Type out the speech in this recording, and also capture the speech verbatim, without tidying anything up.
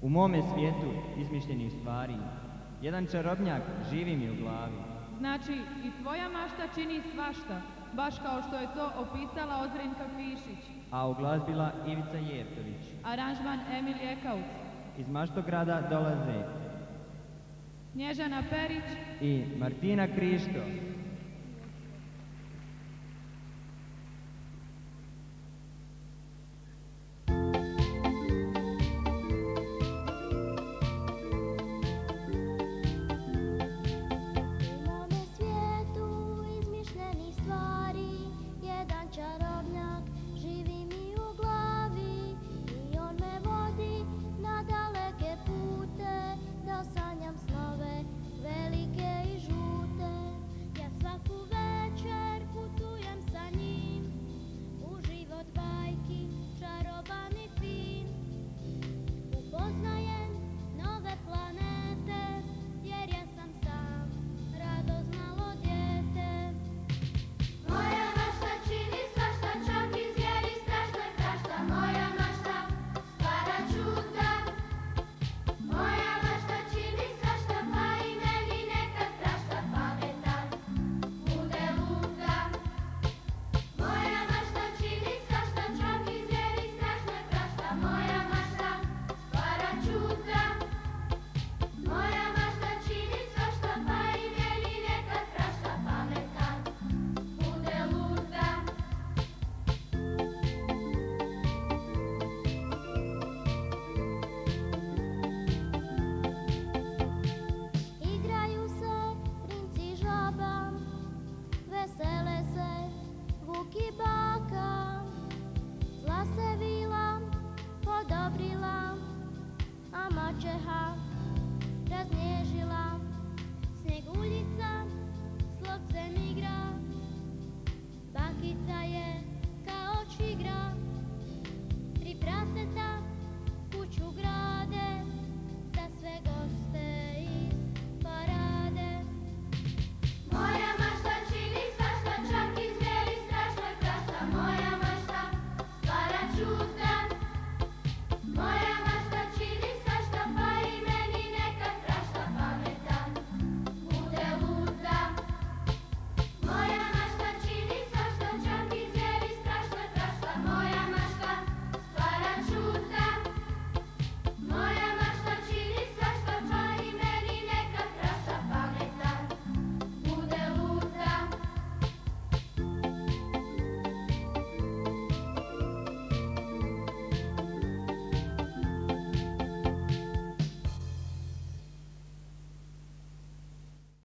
U mome svijetu izmišljenih stvari, jedan čarobnjak živi mi u glavi. Znači, i tvoja mašta čini svašta, baš kao što je to opisala Ozrenka Fišić. A uglazbila Ivica Jertović. Aranžman Emil Jekauc. Iz Maštograda dolaze Snježana Perić i Martina Krišto.